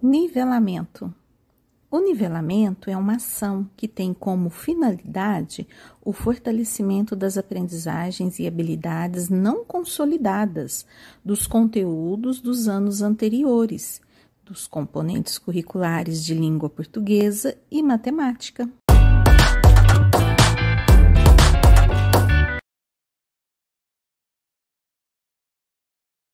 Nivelamento. O nivelamento é uma ação que tem como finalidade o fortalecimento das aprendizagens e habilidades não consolidadas dos conteúdos dos anos anteriores, dos componentes curriculares de língua portuguesa e matemática.